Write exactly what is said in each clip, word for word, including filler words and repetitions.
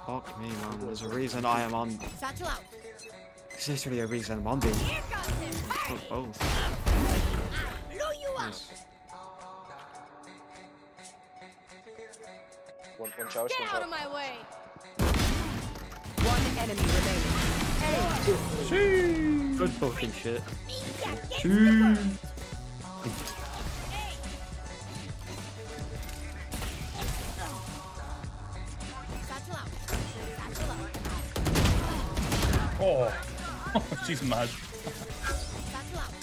Fuck me, man. There's a reason I am on. Satchel out. There's literally a reason I'm on being. Fuck both. Blow you up. Nice. One, one charge, Get one out shot. of my way. One enemy remaining. Hey. Good fucking shit. Satchel out. Satchel out. Oh, she's mad. Satchel out.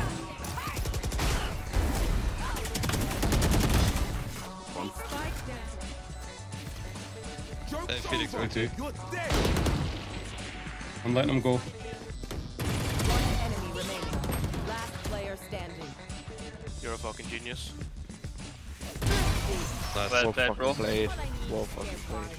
Hey, Phoenix, Me too. I'm letting him go. One enemy remaining. Last player standing. You're a fucking genius. Nice. Well Well played, bro. fucking played. Well fucking played.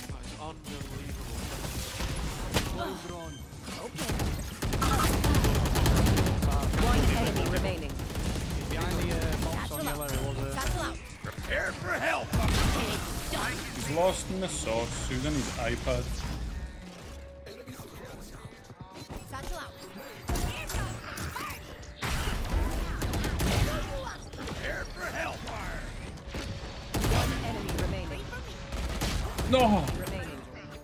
One enemy remaining. Behind the uh, box on yellow, it was a. Satchel out. Prepare for help! He's lost in the sauce. He's on his iPad. Satchel out. Prepare for hellfire! One enemy remaining. No! Remaining.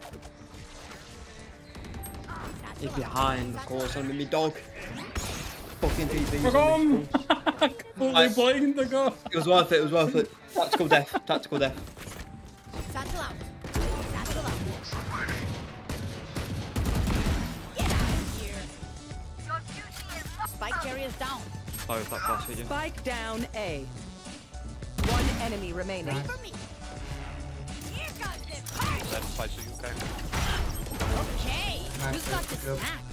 He's behind, of course. I'm me dog. Fucking P P. We're gone! Completely blind to go. It was worth it. It was worth it. Tactical death. Tactical death. Satchel out. Satchel out. Get out of here. Spike carrier's down. Oh, that fast video. Spike down A. One enemy remaining. For me. Here comes this part. That fights you, okay? Okay. Who's got the snacks?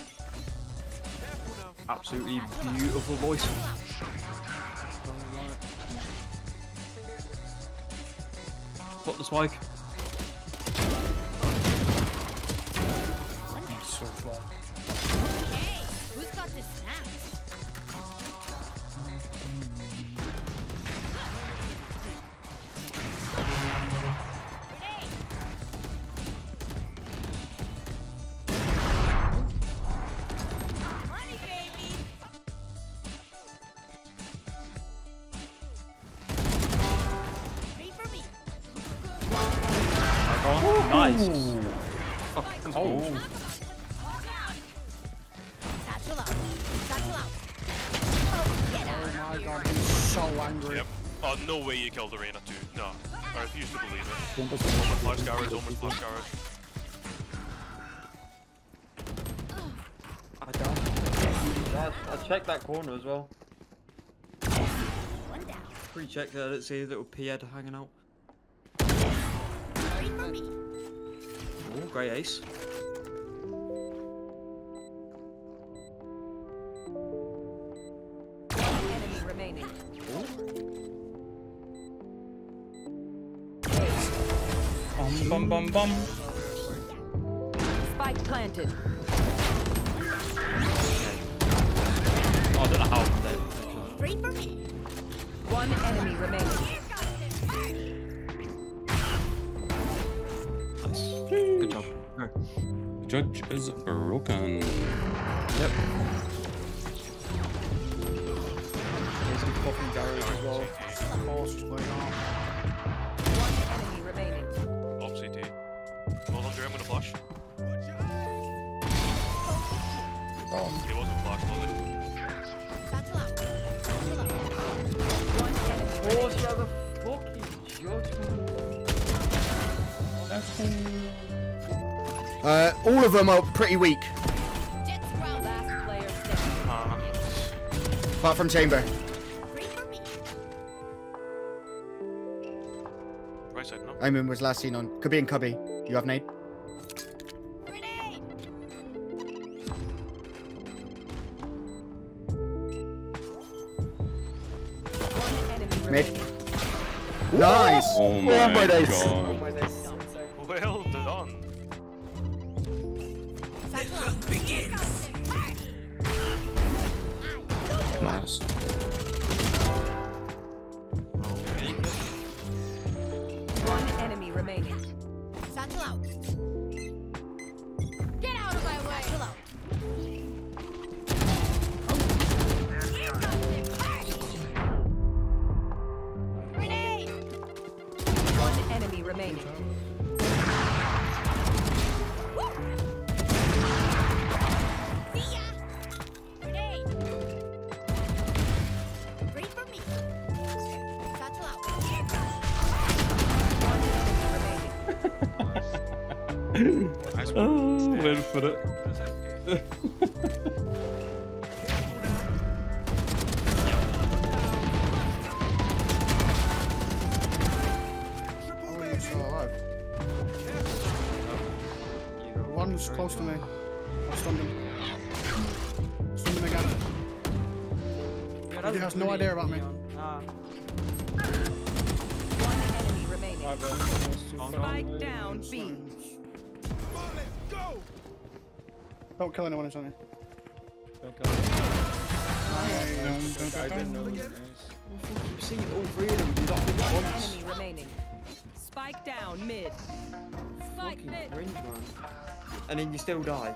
Absolutely beautiful voice. Put the spike. So far. Okay. Who's got the snacks? Money, baby. Three for me. Nice. Oh. Satchel out. Satchel out. Oh, get out. Oh my god, he's so angry. Yep. Oh, no way you killed Arena too. No. I refuse to believe it. Flash scours, almost flash scours. I died. I checked that corner as well. One down. Pre-checked that. I didn't see a little P head hanging out. Three for me. Oh, great ace. One enemy remaining. Bum bum bum bum. Spike planted. Oh, I don't know how I'm dead. Three for me. One enemy remaining. Nice. Good job. No. The judge is broken. Yep. There's some fucking garage as well. Horse was going on. One enemy remaining. Op C T. Hold on, Drew, I'm gonna flash. He wasn't flashed, was he? Satchel out. Satchel out. One enemy Of remaining. course, you have a fucking judgment. Uh, all of them are pretty weak, Jets ground. Last player standing. Uh, apart from Chamber. Three for me. right side, no? Omen was last seen on. Could be in Cubby. You have nade? Grenade. One enemy Mid. remaining. Nice! Oh my my days. god. Well done. Satchel out. Begins. Nice. One enemy remaining. Satchel out. Get out of my way. Satchel out. Here comes the party. Grenade. One enemy remaining. See ya. Grenade. Ready for me. Satchel out. Here comes. Oh, wait for it. Oh, you're still alive. One's close to me. I stunned him. Stunned him again. Yeah, He has no idea about me. Ah. One enemy remaining. My bad. Spike down B. Don't kill anyone, it's on you. Don't kill him. I didn't know what it is. You've seen all three of them do that One once. enemy remaining. Spike down mid. Spike Fucking mid. cringe, man. And then you still die.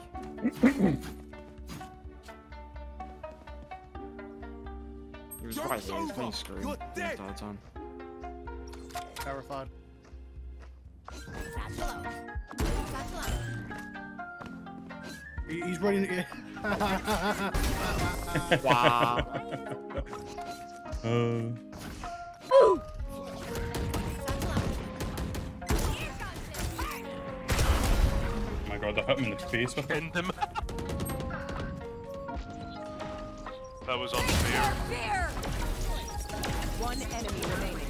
He was right here, he was playing screen the entire time. Terrified. Satchel out. Satchel out. He, he's running at you. Wow. Uh, my god, I hit him in the face with it. Pinned him. That was unfair. Fear. One enemy remaining.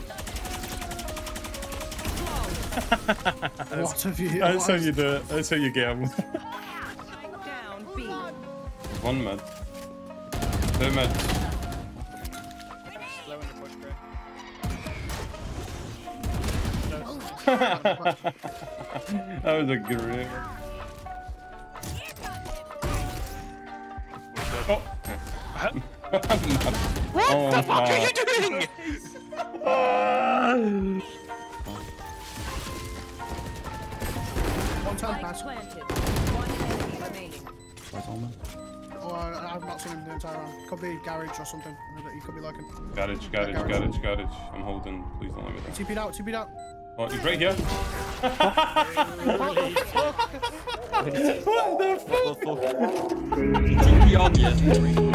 What have you? That's how what you do it. That's how you get him. Spike down B. One mid. Two mid. That was a great. Oh. What Oh, the fuck fuck. are you doing? One time Spike pass. planted. One enemy remaining. Oh, I, I've not seen him the entire round. Could be garage or something that you could be liking. Garage, garage, garage, garage. I'm holding. Please don't let me down. T P'd out, T P'd out. Oh, he's right here. What the fuck? What the fuck? T P on you.